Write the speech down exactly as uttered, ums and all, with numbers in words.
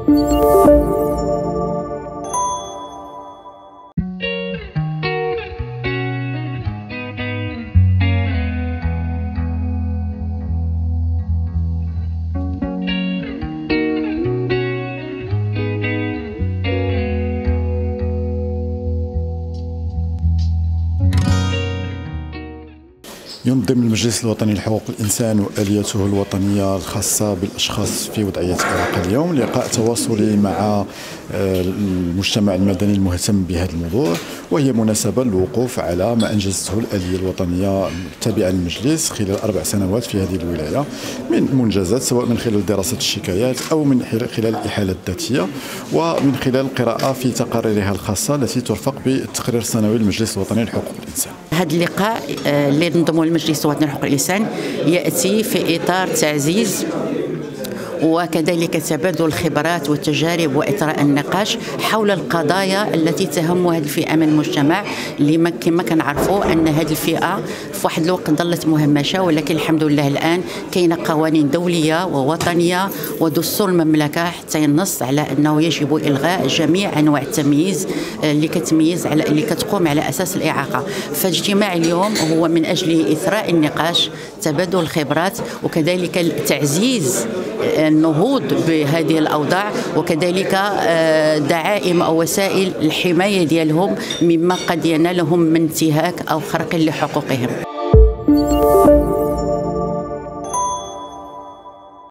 ينظم المجلس الوطني لحقوق الإنسان وآلياته الوطنية الخاصة بالأشخاص في وضعية إعاقة اليوم لقاء تواصلي مع المجتمع المدني المهتم بهذا الموضوع، وهي مناسبة للوقوف على ما أنجزته الآلية الوطنية التابعة للمجلس خلال أربع سنوات في هذه الولاية من منجزات، سواء من خلال دراسة الشكايات أو من خلال الإحالة الذاتية ومن خلال القراءة في تقاريرها الخاصة التي ترفق بالتقرير السنوي للمجلس الوطني لحقوق الإنسان. هذا اللقاء اللي نظمه المجلس الوطني لحقوق الإنسان يأتي في إطار تعزيز وكذلك تبادل الخبرات والتجارب وإثراء النقاش حول القضايا التي تهم هذه الفئة من المجتمع، اللي كما كنعرفوا أن هذه الفئة في واحد الوقت ظلت مهمشة، ولكن الحمد لله الآن كاينة قوانين دولية ووطنية ودستور المملكة حتى ينص على أنه يجب إلغاء جميع أنواع التمييز اللي كتميز على اللي كتقوم على أساس الإعاقة. فاجتماع اليوم هو من أجل إثراء النقاش، تبادل الخبرات، وكذلك تعزيز النهوض بهذه الأوضاع، وكذلك دعائم أو وسائل الحماية ديالهم مما قد ينالهم من انتهاك أو خرق لحقوقهم.